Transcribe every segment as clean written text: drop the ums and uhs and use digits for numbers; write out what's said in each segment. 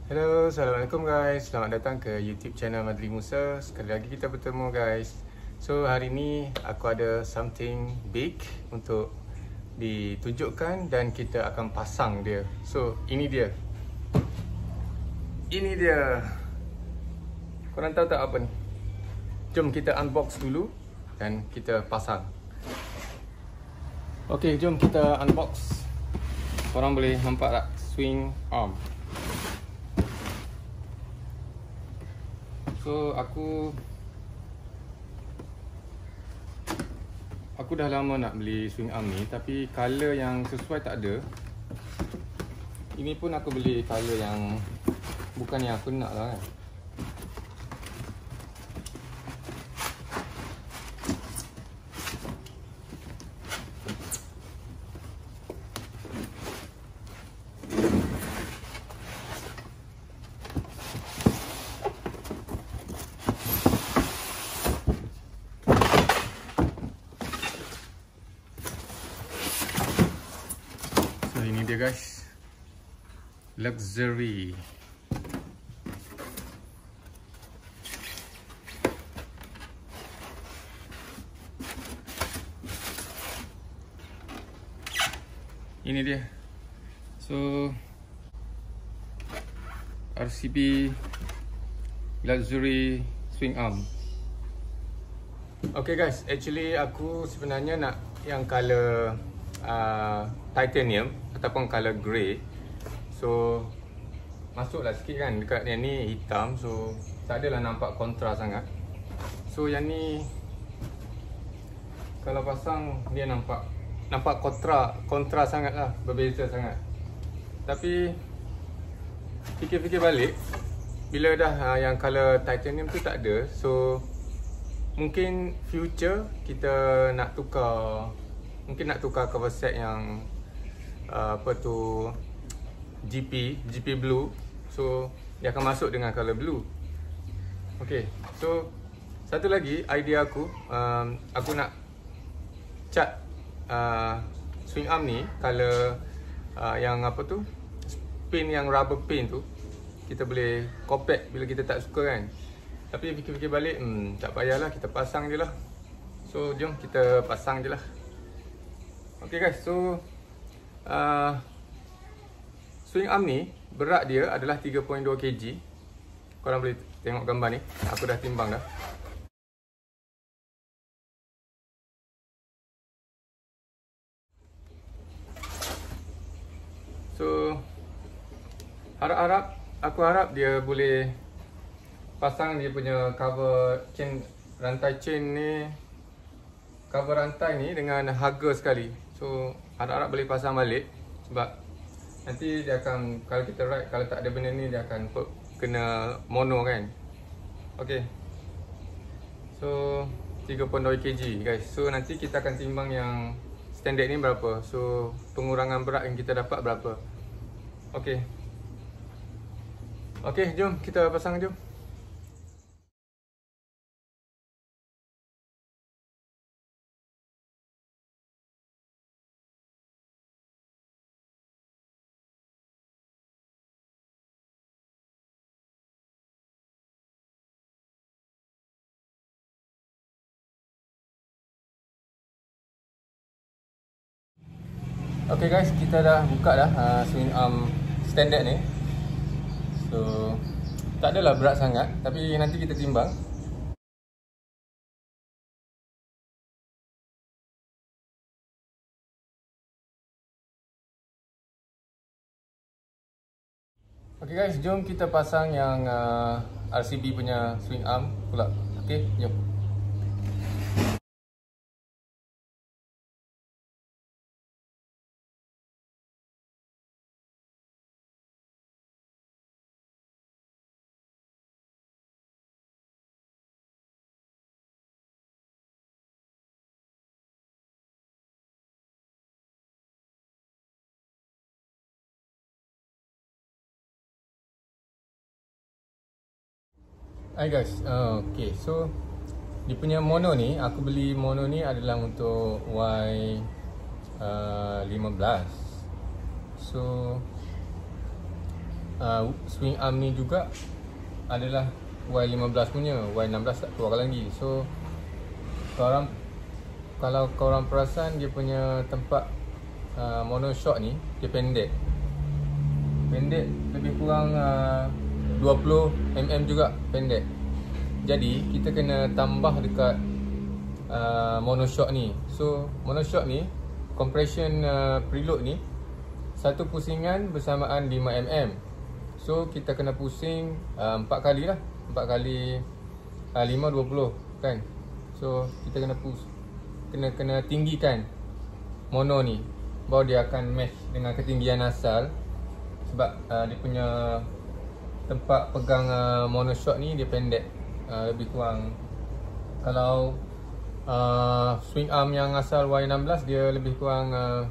Hello, Assalamualaikum guys. Selamat datang ke YouTube channel Madli Musa. Sekali lagi kita bertemu guys. So hari ni aku ada something big untuk ditunjukkan dan kita akan pasang dia. So ini dia. Ini dia. Korang tahu tak apa ni? Jom kita unbox dulu dan kita pasang. Okay, jom kita unbox. Korang boleh nampak tak swing arm? So aku dah lama nak beli swing arm ni, tapi color yang sesuai tak ada. Ini pun aku beli color yang bukan yang aku nak lah kan. Ini dia guys, luxury. Ini dia. So RCB luxury swing arm. Okay guys, actually aku sebenarnya nak yang color titanium ataupun color grey. So masuklah sikit kan dekat yang ni hitam, so tak adalah nampak kontra sangat. So yang ni kalau pasang dia nampak kontra sangat lah, berbeza sangat. Tapi fikir-fikir balik, bila dah yang color titanium tu tak ada, so mungkin future kita nak tukar, mungkin nak tukar cover set yang apa tu GP blue. So dia akan masuk dengan color blue. Okay, so satu lagi idea aku, aku nak cat swing arm ni color yang apa tu, pin yang rubber pin tu, kita boleh compact bila kita tak suka kan. Tapi fikir-fikir balik, tak payahlah, kita pasang je lah. So jom kita pasang je lah. Okay guys, so swing arm ni berat dia adalah 3.2 kg. Korang boleh tengok gambar ni, aku dah timbang dah. So aku harap dia boleh pasang dia punya cover chain, rantai chain ni, cover rantai ni dengan harga sekali. So harap-harap boleh pasang balik, sebab nanti dia akan, kalau kita ride, kalau tak ada benda ni dia akan kena mono kan. Okay, so 3.2 kg guys. So nanti kita akan timbang yang standard ni berapa, so pengurangan berat yang kita dapat berapa. Okay, jom kita pasang, jom. Okay guys, kita dah buka dah swing arm standard ni. So tak adalah berat sangat, tapi nanti kita timbang. Okay guys, jom kita pasang yang RCB punya swing arm pula. Okay, jom. Hai guys, okay, so dia punya mono ni, aku beli mono ni adalah untuk Y15. So swing arm ni juga adalah Y15 punya, Y16 tak keluar lagi. So kalau korang perasan dia punya tempat monoshock ni dia pendek lebih kurang 20mm juga pendek. Jadi kita kena tambah dekat monoshock ni. So monoshock ni compression preload ni satu pusingan bersamaan 5mm. So kita kena pusing 4 kali lah, 4 kali 5 20 kan. So kita kena tinggikan mono ni baru dia akan match dengan ketinggian asal. Sebab dia punya tempat pegang monoshock ni dia pendek, lebih kurang. Kalau swing arm yang asal Y16 dia lebih kurang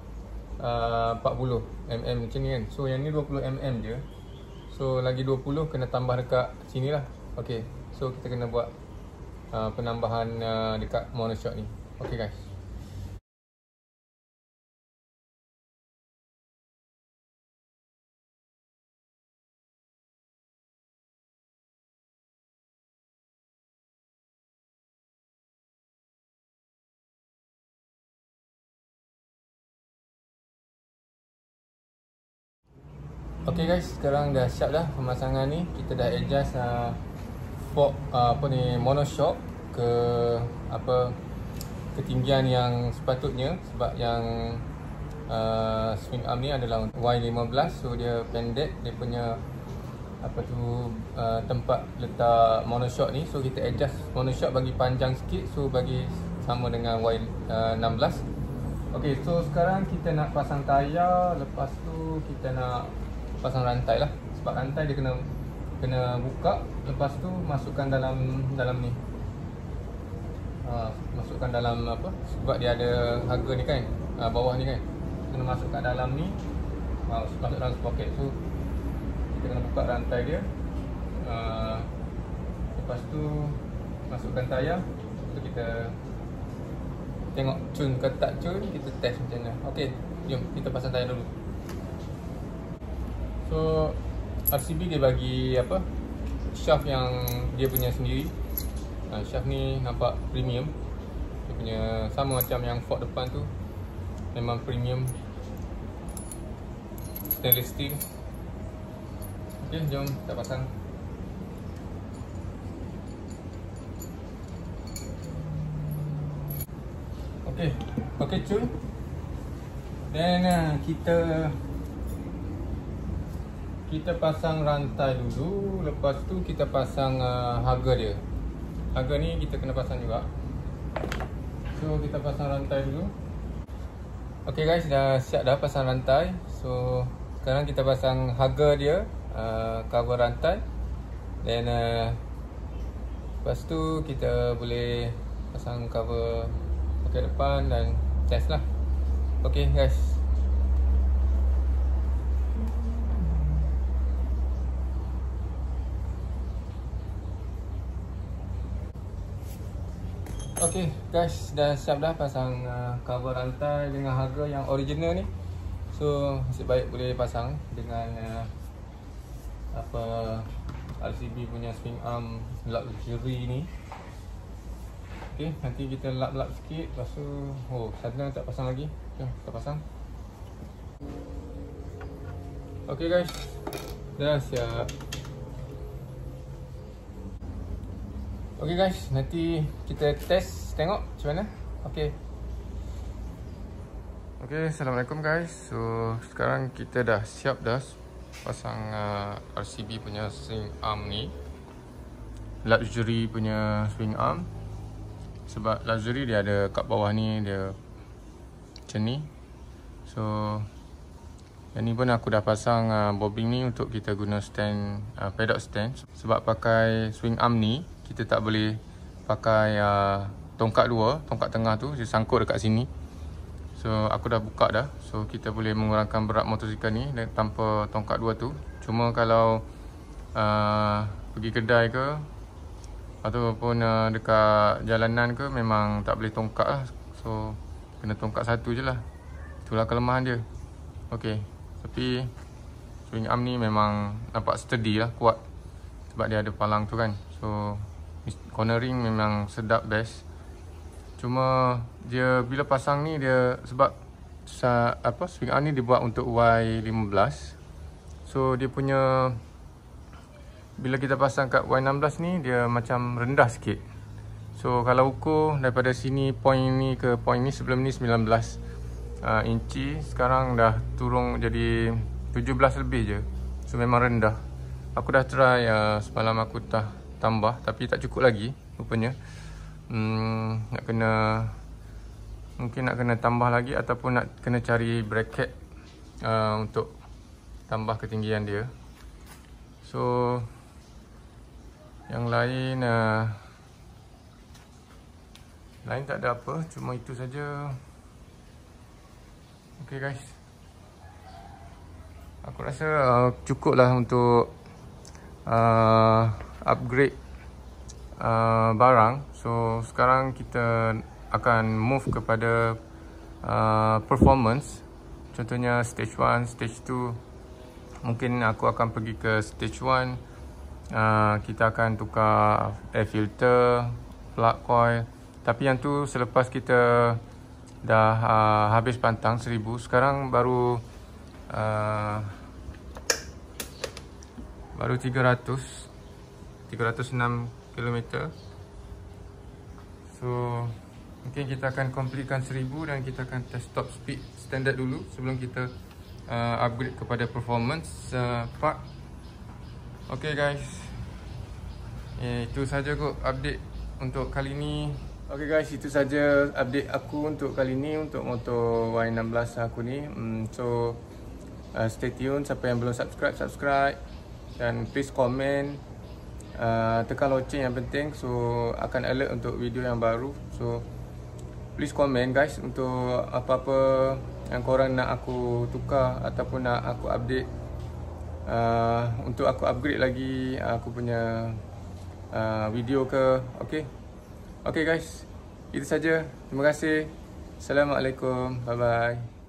40mm macam ni kan. So yang ni 20mm je. So lagi 20 kena tambah dekat sini lah. Okay, so kita kena buat penambahan dekat monoshock ni. Okay guys. Okay guys, sekarang dah siap dah pemasangan ni. Kita dah adjust fork monoshock ke ketinggian yang sepatutnya. Sebab yang swing arm ni adalah Y15, so dia pendek, dia punya tempat letak monoshock ni. So kita adjust monoshock bagi panjang sikit, so bagi sama dengan Y16. Okay, so sekarang kita nak pasang tayar. Lepas tu kita nak pasang rantai lah. Sebab rantai dia kena buka. Lepas tu masukkan dalam ni. Masukkan dalam sebab dia ada harga ni kan, bawah ni kan. Kena masukkan dalam ni, masuk dalam poket. So kita kena buka rantai dia. Lepas tu masukkan tayar. So kita tengok cun ke tak cun, kita test macam mana. Okay, jom kita pasang tayar dulu. So RCB dia bagi shaft yang dia punya sendiri. Shaft ni nampak premium. Dia punya sama macam yang fork depan tu, memang premium stainless steel. Okay, jom kita pasang. Okay cun. Dan kita pasang rantai dulu. Lepas tu kita pasang harga dia. Harga ni kita kena pasang juga. So kita pasang rantai dulu. Okay guys, dah siap dah pasang rantai. So sekarang kita pasang harga dia, cover rantai. Dan lepas tu kita boleh pasang cover poket depan dan test lah. Okay guys. Okay guys, dah siap dah pasang cover rantai dengan harga yang original ni. So nasib baik boleh pasang dengan RCB punya swing arm luxury ni. Okay, nanti kita lap-lap sikit. Lepas tu, sana tak pasang lagi. Jom kita pasang. Okay guys, dah siap. Okay guys, nanti kita test tengok macam mana. Okay. Okay, Assalamualaikum guys. So sekarang kita dah siap dah pasang RCB punya swing arm ni, luxury punya swing arm. Sebab luxury dia ada kat bawah ni, dia macam ni. So yang ni pun aku dah pasang bobbing ni untuk kita guna stand, paddock stand. Sebab pakai swing arm ni kita tak boleh pakai tongkat dua, tongkat tengah tu dia sangkut dekat sini. So aku dah buka dah. So kita boleh mengurangkan berat motosikal ni tanpa tongkat dua tu. Cuma kalau pergi kedai ke ataupun dekat jalanan ke, memang tak boleh tongkat lah. So kena tongkat satu je lah. Itulah kelemahan dia. Okay, tapi Swing arm ni memang nampak sturdy lah, kuat. Sebab dia ada palang tu kan. So cornering memang sedap, best. Cuma dia bila pasang ni dia sebab swing arm ni dibuat untuk Y15. So dia punya bila kita pasang kat Y16 ni dia macam rendah sikit. So kalau ukur daripada sini point ni ke point ni, sebelum ni 19 inci, sekarang dah turun jadi 17 lebih je. So memang rendah. Aku dah try semalam aku tambah tapi tak cukup lagi rupanya. Mungkin nak kena tambah lagi ataupun nak kena cari bracket untuk tambah ketinggian dia. So yang lain tak ada apa, cuma itu saja. Okay guys, aku rasa cukup lah untuk upgrade barang. So sekarang kita akan move kepada performance. Contohnya stage 1, stage 2. Mungkin aku akan pergi ke stage 1. Kita akan tukar air filter, plug coil. Tapi yang tu selepas kita dah habis pantang 1000. Sekarang baru 306 km. So mungkin kita akan completekan 1000 dan kita akan test top speed standard dulu sebelum kita upgrade kepada performance part. Okay guys, itu saja kot update untuk kali ni. Okay guys, itu saja update aku untuk kali ni untuk motor Y16 aku ni. So stay tune. Siapa yang belum subscribe dan please komen, tekan loceng yang penting, so akan alert untuk video yang baru. So please komen guys untuk apa-apa yang korang nak aku tukar ataupun nak aku update, untuk aku upgrade lagi aku punya video ke. Okay guys, itu saja. Terima kasih. Assalamualaikum. Bye bye.